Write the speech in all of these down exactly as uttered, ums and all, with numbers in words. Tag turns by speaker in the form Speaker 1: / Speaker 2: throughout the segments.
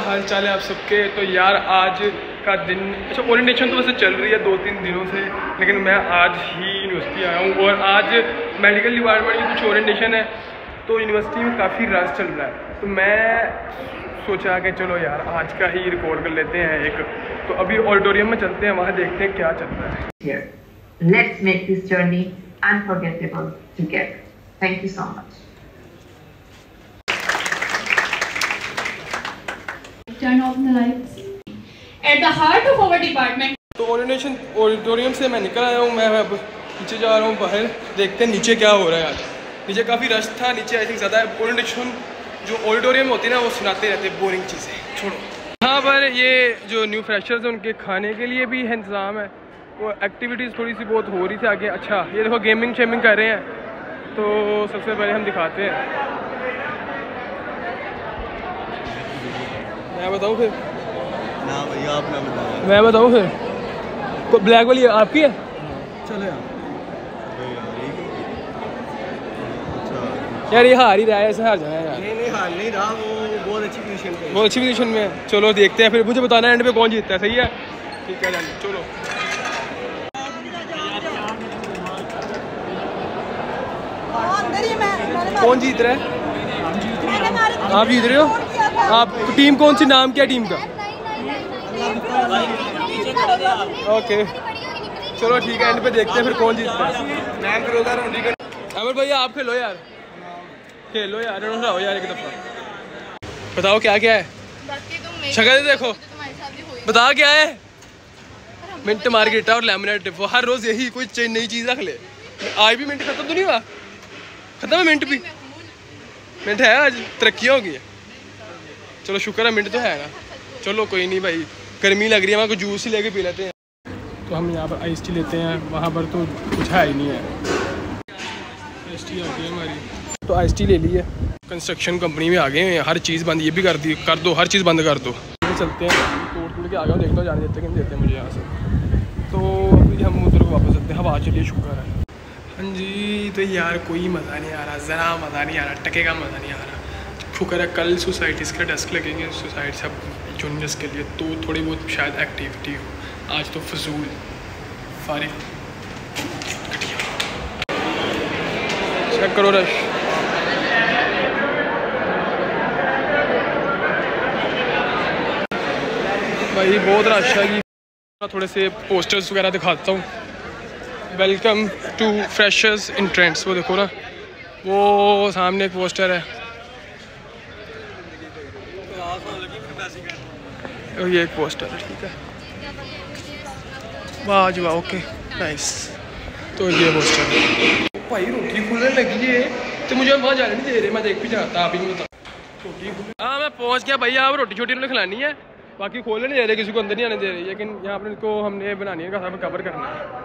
Speaker 1: हाल चाल है आप सबके। तो यार आज का दिन, अच्छा ओरिएंटेशन तो वैसे चल रही है दो तीन दिनों से, लेकिन मैं आज ही यूनिवर्सिटी आया हूँ और आज मेडिकल डिपार्टमेंट की कुछ ओरिएंटेशन है तो यूनिवर्सिटी में काफ़ी रश चल रहा है। तो मैं सोचा कि चलो यार आज का ही रिकॉर्ड कर लेते हैं एक। तो अभी ऑडिटोरियम में चलते हैं, वहाँ देखते हैं क्या चल रहा है।
Speaker 2: Let's make this journey unforgettable together. Thank you so much.
Speaker 3: Turn off the lights. At the heart of our department.
Speaker 1: तो ओरिएंटेशन ऑडिटोरियम से मैं निकल आया हूँ, मैं अब नीचे जा रहा हूँ बाहर, देखते हैं नीचे क्या हो रहा है। आज नीचे काफ़ी रश था, नीचे आई थिंक ज़्यादा ओरिएंटेशन जो ऑडिटोरियम होती है ना वो सुनाते रहते बोरिंग चीज़ें, छोड़ो। यहाँ पर ये जो न्यू फ्रेशर्स हैं उनके खाने के लिए भी इंतज़ाम है, वो एक्टिविटीज़ थोड़ी सी बहुत हो रही थी आगे। अच्छा ये देखो गेमिंग शेमिंग कर रहे हैं, तो सबसे पहले हम दिखाते हैं। मैं बताऊँ फिर
Speaker 4: ना भैया आपने बताया,
Speaker 1: मैं बताऊँ फिर ब्लैक वाली आपकी है?
Speaker 4: चले
Speaker 1: यार ये हार ही रहा है, ऐसे हार जाना है यार।
Speaker 4: नहीं नहीं हार नहीं रहा, वो बहुत अच्छी पोजीशन पे,
Speaker 1: बहुत अच्छी पोजीशन में है। चलो देखते हैं, फिर मुझे बताना है एंड पे कौन जीतता है। सही है, ठीक है जानिए, चलो। कौन जीत रहा है? आप जीत रहे हो? आप टीम कौन सी, नाम क्या टीम का? ओके चलो ठीक है, एंड पे देखते हैं फिर कौन जीतता है। अमर भैया आप खेलो यार, खेलो यार, हो यार एक दफा। बताओ क्या क्या है, शक्ल देखो, बता क्या है। मिंट मार्गेटा और लेमनेट, वो हर रोज यही कोई नई चीज रख ले। आज भी मिंट खत्म तो नहीं हुआ? खत्म है मिंट भी? मिंट है आज, तरक्की होगी। चलो शुक्र है मिंट तो है ना। चलो कोई नहीं भाई, गर्मी लग रही है, वहाँ को जूस ही लेके पी लेते हैं। तो हम यहाँ पर आइस टी लेते हैं, वहाँ पर तो कुछ है ही नहीं है। आइस टी आ गई हमारी, तो आइस टी ले ली है। कंस्ट्रक्शन कंपनी में आ गए हैं, हर चीज़ बंद, ये भी कर दी, कर दो, हर चीज़ बंद कर दो। चलते हैं, तोड़ तोड़ के आ गया हूँ, देखता हूँ जाने देते कि नहीं देते मुझे यहाँ से। तो अभी हम उधर को वापस चलते हैं, हवा चलिए शुक्र है। हाँ जी, तो यार कोई मज़ा नहीं आ रहा, ज़रा मज़ा नहीं आ रहा, टके का मज़ा नहीं आ रहा। शुक्र है कल सोसाइटीज़ के डेस्क लगेंगे सोसाइटी सब जूनियर्स के लिए, तो थोड़ी बहुत शायद एक्टिविटी हो। आज तो फजूल फारिग चेक करो रश। भाई बहुत रश है। थोड़े से पोस्टर्स वगैरह दिखाता हूँ। Welcome to freshers in trends, वो देखो ना, वो सामने एक पोस्टर है, और ये एक पोस्टर है, ठीक है। वाह जी वाह, ओके नाइस। तो ये पोस्टर भाई रोटी खुलने लगी है, तो मुझे वहाँ जाने नहीं दे रहे, मैं देख भी जाता, आप ही नहीं बता रोटी। हाँ मैं पहुँच गया भैया, आप रोटी छोटी उन्होंने खिलानी है, बाकी खोलने नहीं दे रहे, किसी को अंदर नहीं आने दे रहे। लेकिन यहाँ पर इनको हमने बनानी है, सब कवर करना है।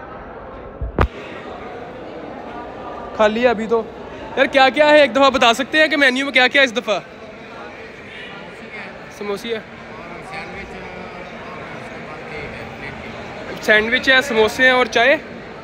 Speaker 1: खाली है अभी तो। यार क्या क्या है एक दफ़ा बता सकते हैं कि मेन्यू में क्या क्या है इस दफ़ा? समोसी है, सैंडविच है, समोसे हैं और चाय।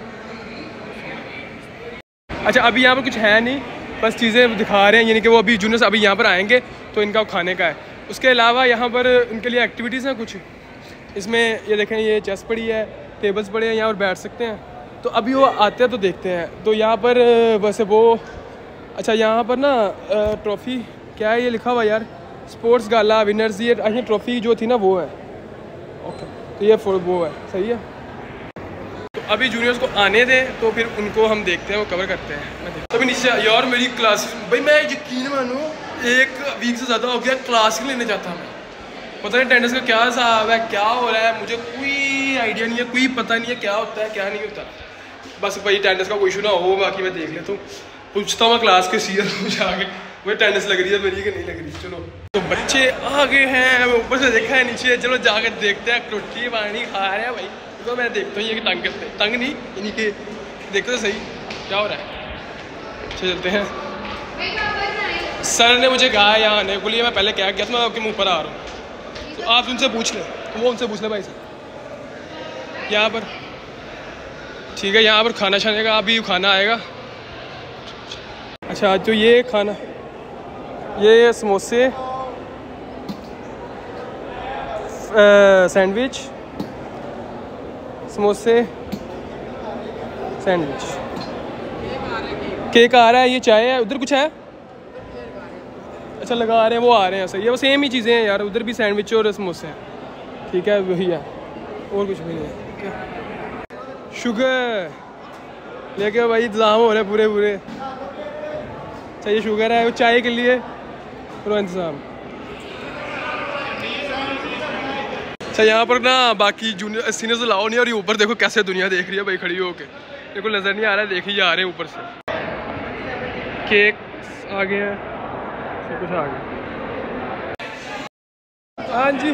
Speaker 1: अच्छा अभी यहाँ पर कुछ है नहीं, बस चीज़ें दिखा रहे हैं, यानी कि वो अभी जूनियर्स अभी यहाँ पर आएंगे तो इनका खाने का है। उसके अलावा यहाँ पर उनके लिए एक्टिविटीज़ हैं कुछ। इसमें ये देखें, ये चेस पड़ी है, टेबल्स पड़े हैं, यहाँ पर बैठ सकते हैं। तो अभी वो आते हैं तो देखते हैं। तो यहाँ पर वैसे वो, अच्छा यहाँ पर ना ट्रॉफ़ी क्या है ये लिखा हुआ यार, स्पोर्ट्स गाला विनर्स, ये आई ट्रॉफ़ी जो थी ना वो है। ओके तो ये वो है, सही है। तो अभी जूनियर्स को आने दें तो फिर उनको हम देखते हैं, वो कवर करते हैं। तो अभी नीचे यार मेरी क्लास, भाई मैं यकीन मानो एक वीक से ज़्यादा हो गया क्लास ही लेने जाता मैं, पता नहीं अटेंडेंस का क्या हिसाब है, क्या हो रहा है, मुझे कोई आइडिया नहीं है, कोई पता नहीं है क्या होता है क्या नहीं होता। बस भाई अटेंडेंस का कोई इशू ना हो, बाकी मैं देख लेता हूँ, पूछता हूँ मैं क्लास के सीनियर को जाके वो अटेंडेंस लग रही है मेरी कि नहीं लग रही। चलो तो बच्चे आ गए हैं, ऊपर से देखा है नीचे, चलो जाकर देखते हैं। रोटी पानी खा रहे हैं भाई, तो मैं देखता हूँ ये कि तंग करते तंग नहीं यानी कि देखते तो सही क्या हो रहा है। चलते हैं। सर ने मुझे कहा यहाँ आने के लिए, मैं पहले क्या गया था, मैं आपके मुँह पर आ रहा हूँ, तो आप उनसे पूछ लें, तो वो उनसे पूछ लें भाई सर यहाँ पर, ठीक है। यहाँ पर खाना छाने का अभी खाना आएगा। अच्छा तो ये खाना, ये समोसे सैंडविच, समोसे, सैंडविच, केक आ रहा है, ये चाय है, उधर कुछ है? अच्छा लगा रहे हैं, वो आ रहे हैं, सही है, वो सेम ही चीज़ें हैं यार, उधर भी सैंडविच और समोसे हैं, ठीक है वही है, और कुछ भी नहीं है। शुगर लेके भाई इंतज़ाम हो रहे हैं पूरे पूरे। अच्छा ये शुगर है, वो चाय के लिए पूरा इंतज़ाम। अच्छा यहाँ पर ना बाकी जूनियर सीनियर्स लाओ नहीं, और ये ऊपर देखो कैसे दुनिया देख रही है भाई खड़ी होके, मेरे को नज़र नहीं आ रहा है, देख ही जा रहे हैं ऊपर से। केक आ गए हैं, सब कुछ आ गया। हाँ जी,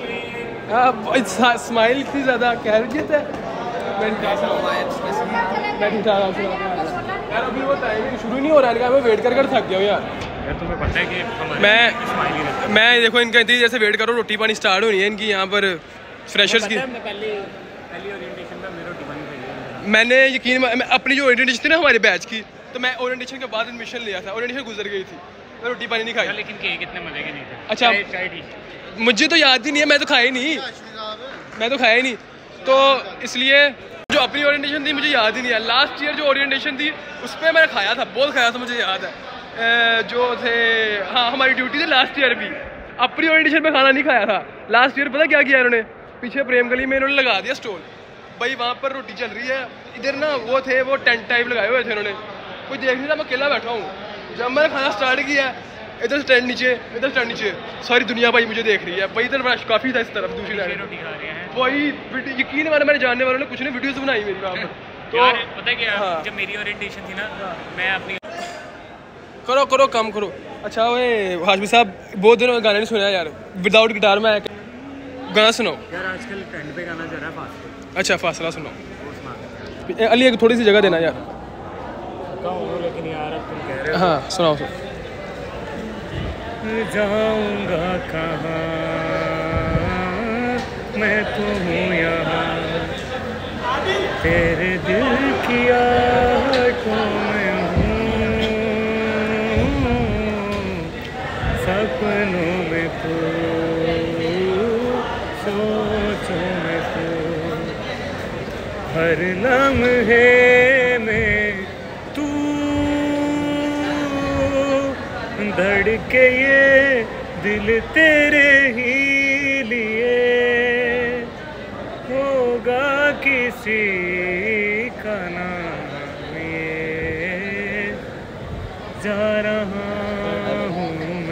Speaker 1: स्माइल इतनी ज़्यादा खैरियत है। यार अभी वो टाइम शुरू नहीं हो रहा है, मैं वेट कर कर थक गया हूँ यार।
Speaker 5: यार तुम्हें पता है कि
Speaker 1: मैं मैं देखो इनका इतनी जैसे वेट करो, रोटी पानी स्टार्ट होनी है इनकी यहाँ पर फ्रेशर्स की। मैंने यकीन मैं अपनी जो ओरिएंटेशन थी ना हमारे बैच की, तो मैं ओरिएंटेशन के बाद एडमिशन लिया था, ओरिएंटेशन गुजर गई थी, मैं रोटी पानी नहीं खाई।
Speaker 5: लेकिन केक इतने मजे के नहीं थे।
Speaker 1: अच्छा मुझे तो याद ही नहीं है, मैं तो खाया ही नहीं, मैं तो खाया ही नहीं, तो इसलिए जो अपनी ओरिएंटेशन थी मुझे याद ही नहीं है। लास्ट ईयर जो ओरिएंटेशन थी उस पर मैंने खाया था, बहुत खाया था, मुझे याद है। जो थे हाँ हमारी ड्यूटी थी लास्ट ईयर भी, अपनी ओरिएंटेशन में खाना नहीं खाया था। लास्ट ईयर पता क्या किया इन्होंने, पीछे प्रेम गली में इन्होंने लगा दिया स्टॉल भाई, वहाँ पर रोटी चल रही है, इधर ना वो थे वो टेंट टाइप लगाए हुए थे उन्होंने, कोई देख नहीं था, मैं अकेला बैठा हूँ। जब मैंने खाना स्टार्ट किया, इधर स्टैंड नीचे, इधर स्टैंड नीचे, सारी दुनिया भाई मुझे देख रही है भाई, इधर रश काफ़ी था इस तरफ, दूसरी साइड
Speaker 5: रोटी खा रहे हैं
Speaker 1: भाई। यकीन वाला मैंने जानने वालों ने कुछ नहीं वीडियोस बनाई मेरी वहाँ पर, तो
Speaker 5: यार पता है क्या,
Speaker 1: हाँ।
Speaker 5: जब मेरी ओरिएंटेशन थी ना, मैं अपनी
Speaker 1: करो करो काम करो। अच्छा वे हाशमी साहब बहुत दिनों में गाना नहीं सुना यार, विदाउट गिटार में गाना सुनाओ
Speaker 5: यार, आजकल ट्रेंड पे गाना चल रहा है फास्ट।
Speaker 1: अच्छा फासला सुनाओ अली, एक थोड़ी सी जगह देना यार।
Speaker 5: लेकिन यार अब तुम कह रहे हो,
Speaker 1: हाँ सुनाओ सुनाओ।
Speaker 5: जाऊंगा कहाँ मैं तो हूँ यहाँ, तेरे दिल की आहटों में हूँ, सपनों में तू, सोचों में तू, हर लम्हे में तू धड़के ये दिल तेरे ही लिए, होगा किसी का नाम ये, जा रहा हूँ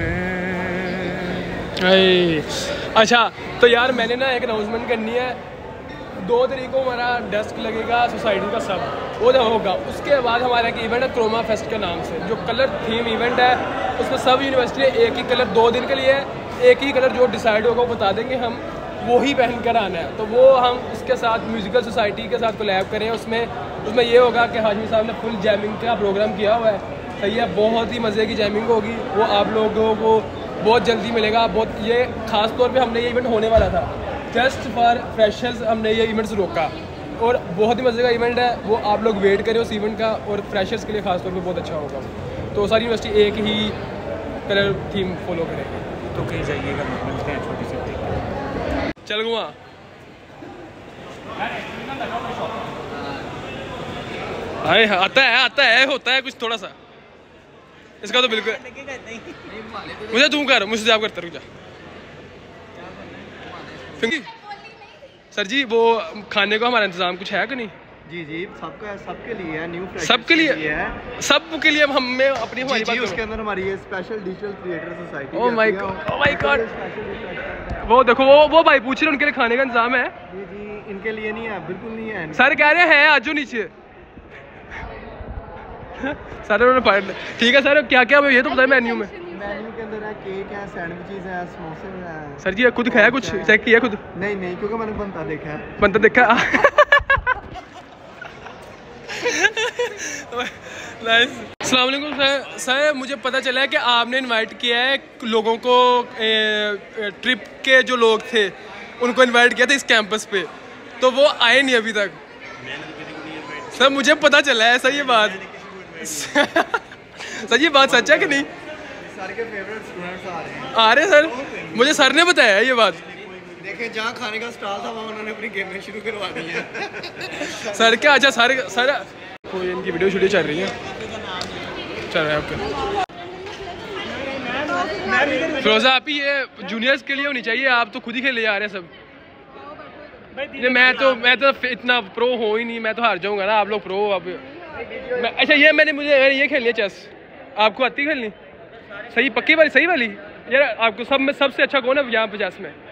Speaker 5: मैं।
Speaker 1: अच्छा तो यार मैंने ना एक अनाउंसमेंट करनी है, दो तारीख को हमारा डेस्क लगेगा सोसाइटी का सब, वो जब होगा उसके बाद हमारा एक इवेंट है क्रोमा फेस्ट के नाम से, जो कलर थीम इवेंट है, उसमें सब यूनिवर्सिटी एक ही कलर दो दिन के लिए है, एक ही कलर जो डिसाइड होगा वो बता देंगे हम, वो ही पहन कर आना है। तो वो हम उसके साथ म्यूज़िकल सोसाइटी के साथ कोलैब करें, उसमें उसमें ये होगा कि हाशमी साहब ने फुल जैमिंग का प्रोग्राम किया हुआ है, सही है, बहुत ही मज़े की जैमिंग होगी, वो आप लोगों को बहुत जल्दी मिलेगा। बहुत ये ख़ास तौर पे हमने ये इवेंट होने वाला था, जस्ट फॉर फ्रेशर्स हमने ये इवेंट्स रोका, और बहुत ही मज़े का इवेंट है वो, आप लोग वेट करें उस इवेंट का, और फ्रेशर्स के लिए ख़ास तौर पे बहुत अच्छा होगा। तो सारी यूनिवर्सिटी एक ही कलर थीम फॉलो करेगी।
Speaker 5: तो कहीं जाइएगा, मिलते हैं छोटी सी ब्रेक।
Speaker 1: चल गुआ हाय आता है आता है होता है कुछ थोड़ा सा, इसका तो बिल्कुल मुझे तू कर, मुझसे आप करता रुक जा। सर जी वो खाने को हमारा इंतजाम कुछ है कि नहीं?
Speaker 4: जी जी सबका सबके लिए है, न्यू
Speaker 1: सबके लिए है, सबके लिए हम हमें अपनी हमारी बात
Speaker 4: उसके अंदर हमारी ये special digital creator society.
Speaker 1: Oh my god, oh my god, वो देखो वो वो भाई पूछ रहे हैं उनके लिए खाने का इंतजाम है?
Speaker 4: जी जी इनके लिए नहीं है, बिल्कुल नहीं है।
Speaker 1: सर कह रहे हैं आजो नीचे। सर उन्होंने पढ़ ठीक है सर, क्या क्या ये तो बताए मेन्यू में।
Speaker 4: मेन्यू के अंदर है केक है, सैंडविचेस है, समोसे है।
Speaker 1: सर जी खुद खाया कुछ, चेक किया खुद?
Speaker 4: नहीं नहीं क्योंकि मैंने बनता देखा है।
Speaker 1: बनता देखा नाइस। अस्सलाम वालेकुम सर। सर मुझे पता चला है कि आपने इनवाइट किया है लोगों को, ए, ट्रिप के जो लोग थे उनको इनवाइट किया था इस कैंपस पे, तो वो आए नहीं अभी तक। सर मुझे पता चला है सर ये बात सर ये बात सच है कि नहीं?
Speaker 4: सर के फेवरेट स्टूडेंट्स आ रहे हैं।
Speaker 1: आ रहे हैं सर, मुझे सर ने बताया है ये बात।
Speaker 4: देखे जहाँ खाने का स्टॉल था वहाँ उन्होंने अपनी गेमें शुरू करवा दी है।
Speaker 1: सर क्या अच्छा सर सर कोई इनकी वीडियो शूडियो चल रही है चल रहा है आपके फिरोजा आप ही ये जूनियर्स के लिए होनी चाहिए, आप तो खुद ही खेले जा रहे हैं सब। ये मैं तो मैं तो इतना प्रो हो ही नहीं, मैं तो हार जाऊंगा ना, आप लोग प्रो अब मैं, अच्छा ये मैंने मुझे ये खेलनी है चेस, आपको आती खेलनी सही पक्की वाली सही वाली यार? आपको सब में सबसे अच्छा कौन है यहाँ पे चेस में?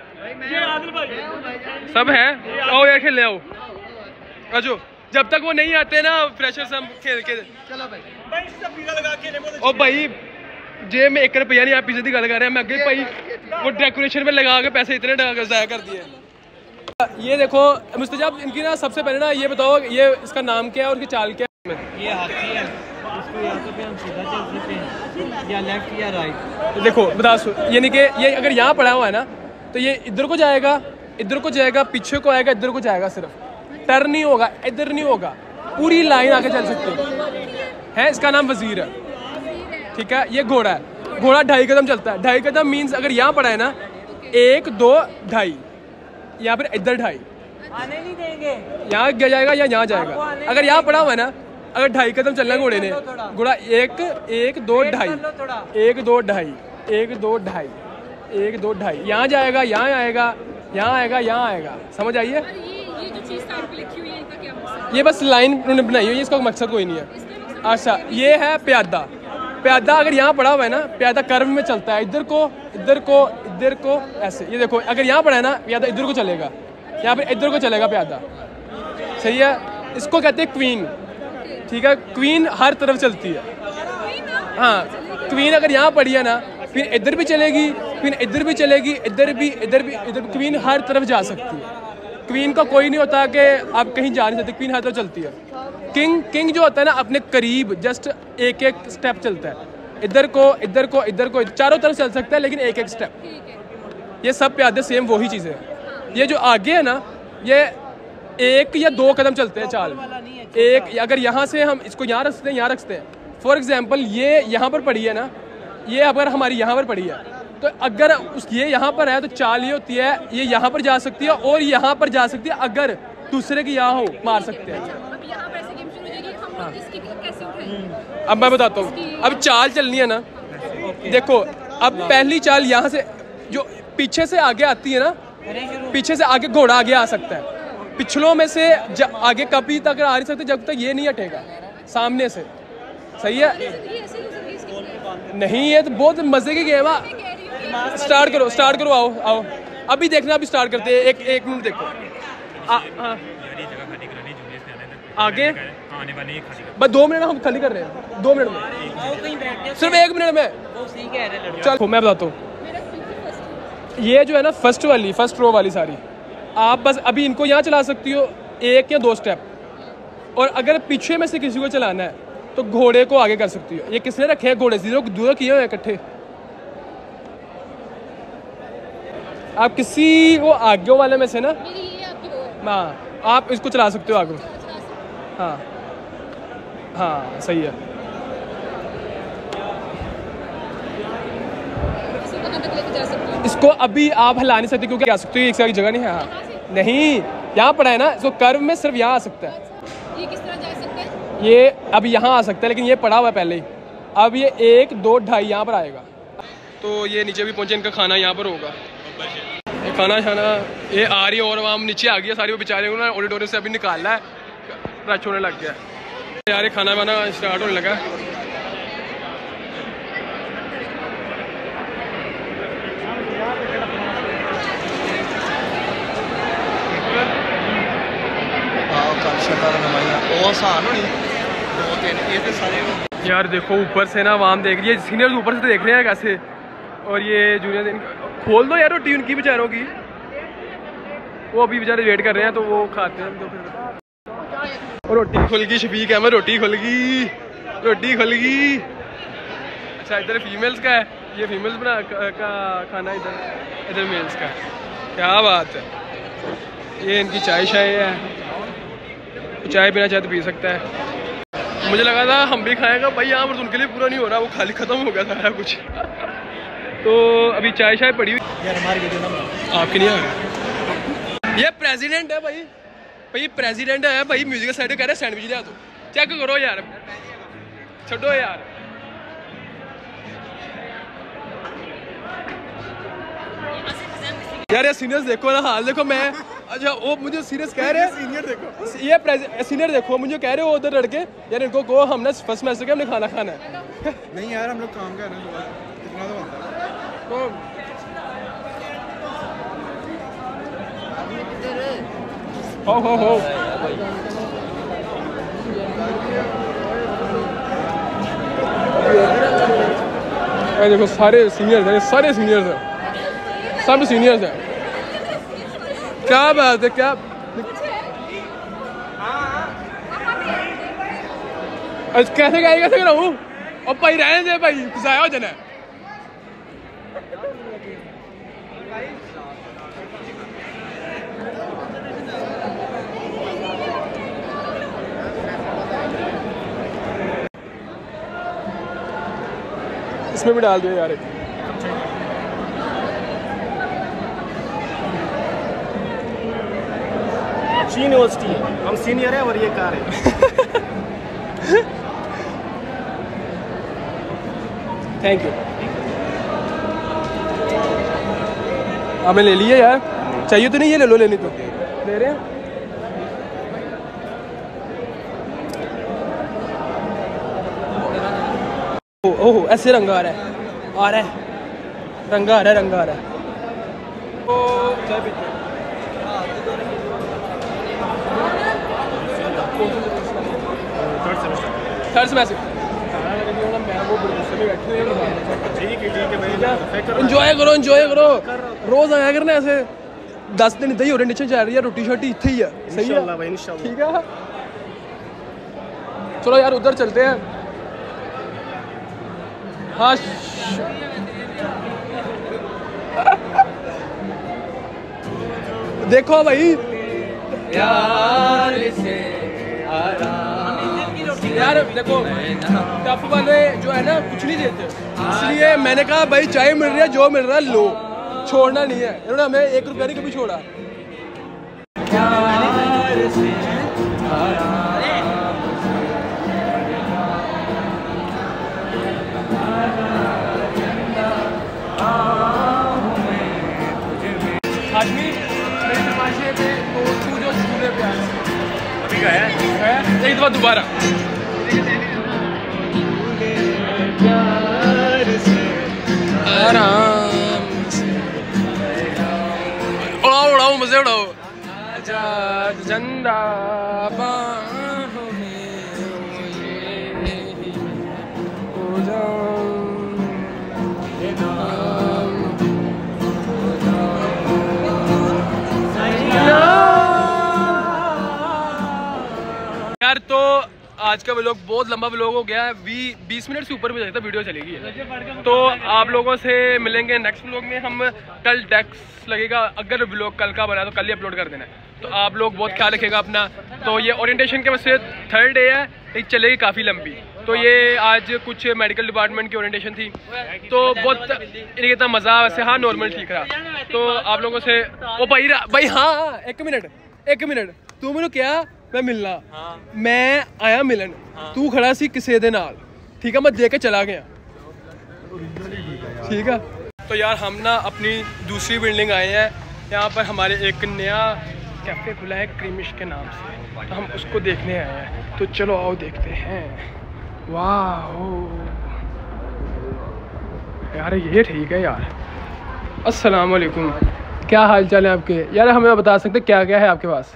Speaker 1: सब है, आओ यार खेलने आओ। अजो जब तक वो नहीं आते ना प्रेशर से हम खेल के चलो भाई। ओ भाई जेब में एक रुपया नहीं, आप पीछे की गल कर रहे हैं, मैं अगे भाई वो डेकोरेशन में लगा के पैसे इतने ज़ाया कर दिए। ये देखो मुस्तजाब इनकी ना सबसे पहले ना ये बताओ ये इसका नाम क्या है और इसकी चाल क्या है?
Speaker 4: ये हाथी है, इसको या तो पे हम सीधा चल सकते हैं या लेफ्ट या राइट।
Speaker 1: देखो बता यानी कि ये अगर यहाँ पड़ा हुआ है ना तो ये इधर को जाएगा, इधर को जाएगा, पीछे को आएगा, इधर को जाएगा, सिर्फ टर्न नहीं होगा, इधर नहीं होगा, पूरी लाइन आके चल सकते हैं। इसका नाम वजीर है, ठीक है। ये घोड़ा है, घोड़ा ढाई कदम चलता है। ढाई कदम मीन्स अगर यहाँ पड़ा है ना एक दो ढाई, यहाँ पर इधर ढाई,
Speaker 4: आने नहीं देंगे,
Speaker 1: यहाँ गया जाएगा या यहाँ जाएगा। अगर यहाँ पड़ा हुआ है ना अगर ढाई कदम चलना है घोड़े ने, घोड़ा एक एक दो ढाई, एक दो ढाई, एक दो ढाई, एक दो ढाई, यहाँ जाएगा, यहाँ आएगा, यहाँ आएगा, यहाँ आएगा। समझ आइए?
Speaker 3: ये जो चीज़ साइड पे लिखी हुई है इनका क्या मकसद?
Speaker 1: ये बस लाइन उन्होंने बनाई हुई है, इसका मकसद कोई नहीं है। अच्छा ये है प्यादा। प्यादा अगर यहाँ पड़ा हुआ है ना, प्यादा कर्व में चलता है, इधर को इधर को इधर को ऐसे। ये देखो अगर यहाँ पड़ा है ना प्यादा इधर को चलेगा, यहाँ पे इधर को चलेगा प्यादा, सही है। इसको कहते हैं क्वीन, ठीक है। क्वीन हर तरफ चलती है, हाँ। क्वीन अगर यहाँ पड़ी है ना फिर इधर भी चलेगी, फिर इधर भी चलेगी, इधर भी, इधर भी, इधर। क्वीन हर तरफ जा सकती है। क्वीन का कोई नहीं होता कि आप कहीं जा नहीं सकते, क्वीन हर तरफ चलती है। किंग किंग जो होता है ना अपने करीब जस्ट एक एक स्टेप चलता है, इधर को इधर को इधर को, चारों तरफ चल सकता है लेकिन एक एक स्टेप। ये सब प्यादे सेम वही चीज़ें हैं। ये जो आगे है ना ये एक या दो कदम चलते हैं चाल। एक अगर यहाँ से हम इसको यहाँ रखते हैं, यहाँ रखते हैं, फॉर एग्जाम्पल ये यहाँ पर पड़ी है ना, ये अगर हमारी यहाँ पर पड़ी है तो अगर उस ये यहाँ पर है तो चाल ये होती है ये यहाँ पर जा सकती है और यहाँ पर जा सकती है। अगर दूसरे की यहाँ हो मार सकते हैं।
Speaker 3: अब यहाँ पर ऐसे गेम शुरू हो जाएगी, हम लोग इसकी कैसे उठाएंगे?
Speaker 1: अब मैं बताता हूँ, अब चाल चलनी है ना, देखो अब पहली चाल यहाँ से जो पीछे से आगे आती है ना, पीछे से आगे घोड़ा आगे आ सकता है, पिछलों में से आगे कभी तक आ नहीं सकते जब तक ये नहीं हटेगा सामने से, सही है। नहीं ये तो बहुत मजे की गेम है। स्टार्ट करो स्टार्ट करो आओ आओ अभी देखना, अभी स्टार्ट करते हैं। एक एक मिनट देखो आ, आ, आगे बस दो मिनट हम खाली कर रहे हैं, दो मिनट में, सिर्फ एक मिनट में। चलो मैं बताता हूँ, ये जो है ना फर्स्ट वाली फर्स्ट रो वाली सारी आप बस अभी इनको यहाँ चला सकती हो एक या दो स्टेप, और अगर पीछे में से किसी को चलाना है तो घोड़े को आगे कर सकती हो। ये किसने रखे हैं घोड़े, जीरो दूर किए हुए इकट्ठे। आप किसी वो आगे वाले में से ना, हाँ आप इसको चला सकते हो आगे, हाँ हाँ सही है। इसको अभी आप हिला नहीं सकते क्योंकि आ सकते हो, एक सारी जगह नहीं है। हाँ नहीं यहाँ पड़ा है ना, इसको कर्व में सिर्फ यहाँ आ सकता है।
Speaker 3: ये किस तरह जा सकता है?
Speaker 1: ये अब यहाँ आ सकता है लेकिन ये पड़ा हुआ है पहले ही। अब ये एक दो ढाई यहाँ पर आएगा। तो ये नीचे भी पहुँचे, इनका खाना यहाँ पर होगा। ये खाना खाना ये आ रही है और वहाँ नीचे आ गया सारी, वो बेचारे उन्होंने ऑडिटोरियम से अभी निकाला है, रश होने लग गया यार। ये खाना वाना स्टार्ट होने लगा। यार देखो ऊपर से ना वहाँ देख रही है, सीनियर्स ऊपर से तो देख रहे हैं कैसे, और ये जूनियर खोल दो यार रोटी उनकी बेचारों की, वो अभी बेचारे वेट कर रहे हैं तो वो खाते हैं। तो फिर रोटी खुल गई, शफीक अहमद रोटी खुल गई, रोटी खुल गई। अच्छा इधर फीमेल्स का है, ये फीमेल्स बना का खाना, इधर इधर मेल्स का है। क्या बात है। ये इनकी चाय शाय है, चाय पीना चाहे तो पी सकता है। मुझे लगा था हम भी खाएगा भाई, यहाँ पर तो उनके लिए पूरा नहीं हो रहा, वो खाली खत्म हो गया था कुछ। तो अभी चाय शाय पड़ी हुई यार हमारी, आपकी नहीं आ रही। ये प्रेसिडेंट है भाई, भाई प्रेसिडेंट है भाई। म्यूजिक साइड कह रहे सैंडविच लिया तो चेक करो यार, छोड़ो यार। यार ये सीनियर्स देखो ना, हाल देखो। मैं अच्छा वो मुझे सीरियस कह रहे हैं, सीनियर देखो, ये सीनियर देखो मुझे कह रहे हो उधर लड़के, यार इनको को हमने फर्स्ट मैच के हमने खाना खाना है।
Speaker 6: नहीं यार हम लोग काम कर रहे हैं, इतना तो बनता है।
Speaker 1: हो हो हो ये देखो सारे सीनियर्स हैं, सारे सीनियर्स हैं, सब सीनियर्स हैं। क्या बात है, क्या कैसे गए कैसे रहूँ और भाई रहने दे भाई, गुस्सा हो जाना। इसमें भी डाल दो यार एक।
Speaker 6: यूनिवर्सिटी है, हम सीनियर है और ये कार है।
Speaker 1: Thank you. हमें ले लिए यार, चाहिए तो नहीं, ये ले लो, लेनी तो ले रहे हैं। ओह ऐसे रंग आ रहा है, आ रहा है रंगा आ रहा है, रंगा आ रहा है। थर्ड सेमेस्टर एंजॉय करो, एंजॉय करो, रोज आया करना ऐसे। दस दिन इतना ही ओरिएंटेशन चल रही है, रोटी शोटी इतने ही है। सही है भाई, ठीक है। चलो यार उधर चलते हैं। हाँ देखो भाई यार से यार देखो टफ वाले जो है ना कुछ नहीं देते, इसलिए मैंने कहा भाई चाय मिल रही है, जो मिल रहा है लो, छोड़ना नहीं है। इन्होंने हमें एक रुपया नहीं कभी छोड़ा। हाशमी मेरी तमाशे पे तो तू जो झूले पे आया अभी का है, एक दफा दोबारा। आराम से उड़ाओ उड़ाओ मजे उड़ाओ। आजाद झंडा बाहों में हो जाऊं। यार तो आज का व्लॉग बहुत लंबा व्लॉग हो गया है, वी बीस मिनट से ऊपर में जाता वीडियो चलेगी। तो आप लोगों से मिलेंगे नेक्स्ट व्लॉग में। हम कल टैक्स लगेगा, अगर व्लॉग कल का बना तो कल ही अपलोड कर देना है। तो आप लोग बहुत ख्याल रखिएगा अपना। तो ये ओरिएंटेशन के वैसे थर्ड डे है, एक चलेगी काफ़ी लंबी। तो ये आज कुछ मेडिकल डिपार्टमेंट की ओरिएंटेशन थी, तो बहुत इनका इतना मज़ा वैसे हाँ नॉर्मल ठीक रहा। तो आप लोगों से ओ भाई भाई हाँ एक मिनट एक मिनट तू मैंने क्या मैं मिलना हाँ। मैं आया मिलन हाँ। तू खड़ा सी किसी दे नाल, ठीक है, मैं देख के चला गया, ठीक है। तो यार हम ना अपनी दूसरी बिल्डिंग आए हैं, यहाँ पर हमारे एक नया कैफ़े खुला है क्रीमिश के नाम से, तो हम उसको देखने आए हैं। तो चलो आओ देखते हैं। वाह यार ये ठीक है यार। अस्सलाम वालेकुम, क्या हाल चाल है आपके? यार हमें बता सकते क्या क्या है आपके पास?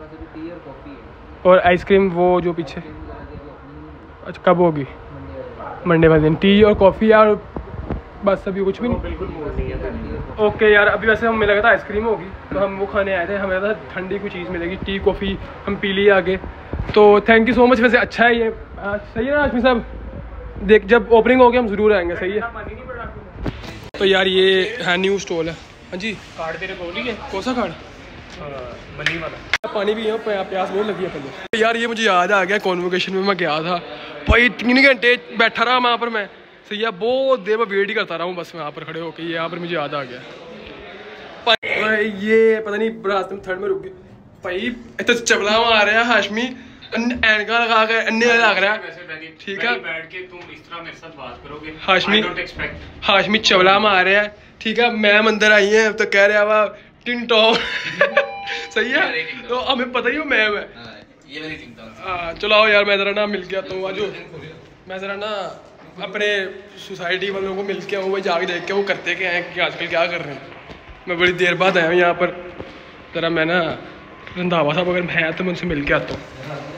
Speaker 1: और आइसक्रीम वो जो पीछे, अच्छा कब होगी? मंडे वाले दिन। टी और कॉफ़ी यार बस, अभी कुछ भी नहीं। ओके यार अभी वैसे हमें लगा था आइसक्रीम होगी, तो हम वो खाने आए थे, हमें लगा था ठंडी कोई चीज़ मिलेगी। टी कॉफ़ी हम पी लिए आगे। तो थैंक यू सो मच। वैसे अच्छा है ये, आ, सही है ना आशमी साहब? देख जब ओपनिंग होगी हम ज़रूर आएंगे, सही है। तो यार ये है न्यू स्टॉल है। हाँ जी, कार्ड तेरे को है? कौन सा कार्ड? मनी वाला। पानी भी है, प्यास बहुत लगी है पहले। यार ये मुझे याद आ गया, कॉन्वोकेशन में मैं गया था भाई, तीन घंटे बैठा रहा वहाँ पर मैं, सही है, बहुत देर में वेट ही करता रहा हूँ बस वहाँ पर खड़े होकर। यहाँ पर मुझे याद आ गया। ये पता नहीं रास्ते में थर्ड में रुक गए भाई। तो चबला मार रहा है हाशमी, एनका लगा कर अन्य लग रहा है। ठीक है
Speaker 5: बैठ के तुम इस तरह मेरे साथ बात करोगे।
Speaker 1: हाशमी हाशमी चबला मार रहा है। ठीक है मैम अंदर आई है तो कह रहा है टिन टॉप सही है, तो हमें पता ही हो मैम है।
Speaker 7: ये मेरी टिन टॉप।
Speaker 1: हाँ चलो आओ यार, मैं जरा ना मिल के आता हूँ। आज मैं जरा ना अपने सोसाइटी वालों को मिल के आऊँ, वही जाके देख के वो करते क्या हैं कि आजकल क्या कर रहे हैं। मैं बड़ी देर बाद आया हूँ यहाँ पर, जरा मैं ना रंधावा साहब अगर मैं तो मैं उनसे मिल के आता हूँ।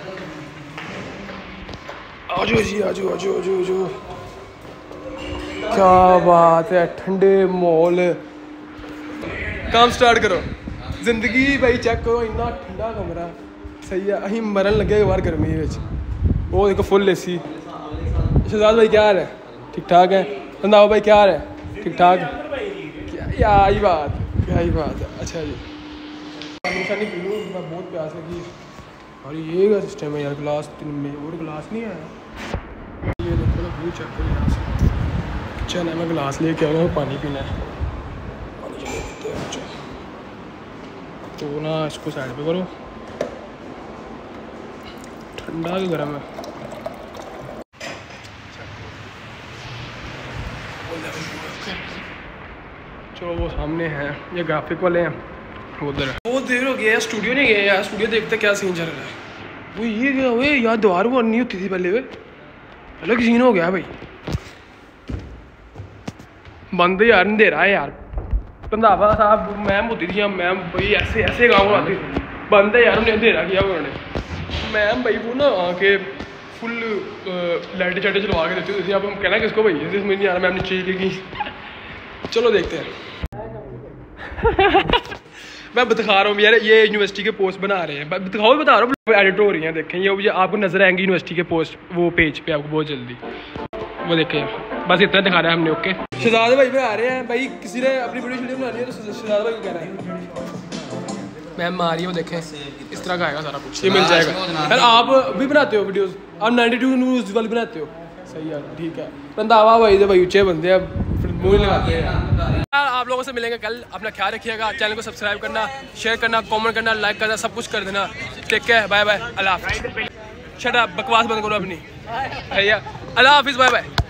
Speaker 1: आजो जी आजो आजो आजो आजो। क्या बात है, ठंडे माहौल। काम स्टार्ट करो। जिंदगी भाई चेक करो, इन्ना ठंडा कमरा सही है। अं मरन लगे बाहर गर्मी वो देखो फुल ए सी। शहजाद भाई क्या हाल है? ठीक ठाक है। रंधावा भाई क्या हाल है? ठीक ठाक। क्या यही बात यही बात है। अच्छा जी निशानी पी लूँ, मैं बहुत प्यास लगी। और ये क्या सिस्टम है यार, गिलास तीन में और गिलास नहीं आया। ये देखो ना व्यू चेक करो यहाँ से। चल मैं गिलास लेके आया हूँ, पानी पीना है। पानी चले पीते हैं। अच्छा तो ना इसको साइड पे करो, ठंडा कि गर्म है। चलो वो सामने हैं, ये ग्राफिक वाले हैं उधर। बहुत देर हो गया, स्टूडियो नहीं गए यार। स्टूडियो देखते क्या सीन चल रहा है। वो ये क्या हुए यार, दीवार वो नहीं होती थी पहले। वे अलग सीन हो गया भाई। बंद यार अंधेरा है यार। रंधावा साहब मैम होती थी मैम भाई, ऐसे ऐसे गाँव आती थी। बंद है यार, उन्हें अंधेरा किया उन्होंने। मैम भाई वो ना आके फुल लाइटें चाइटें चलवा के देती थी। अब हम कहना किसको भाई, ऐसे समझ नहीं आ रहा। मैम नीचे की चलो देखते हैं। मैं दिखा रहा हूँ यार, ये यूनिवर्सिटी के पोस्ट बना रहे हैं। दिखाओ बता रहा हूँ, एडिट हो रही हैं। देखें ये आपको नजर आएंगी यूनिवर्सिटी के पोस्ट वो पेज पे आपको बहुत जल्दी। वो देखें बस इतना दिखा रहा है हमने। ओके शहजाद भाई भी आ रहे हैं भाई। किसी ने अपनी वीडियो वीडियो बनानी है तो शहजाद भाई को कहना है। मैम आ रही है वो देखें, इस तरह का आएगा सारा कुछ, ये मिल जाएगा। यार आप भी बनाते हो वीडियोस, आप नाइन्टी टू न्यूज़ वाली बनाते हो? सही है ठीक है। रंधावा भाई तो भाई ऊँचे बंदे हैं, मुँह लगाते हैं। आप लोगों से मिलेंगे कल। अपना ख्याल रखिएगा। चैनल को सब्सक्राइब करना, शेयर करना, कमेंट करना, लाइक करना, सब कुछ कर देना। टेक केयर, बाय बाय, अल्लाह हाफिज़। शट अप, बकवास बंद करो अपनी भैया। अल्लाह हाफिज़, बाय बाय।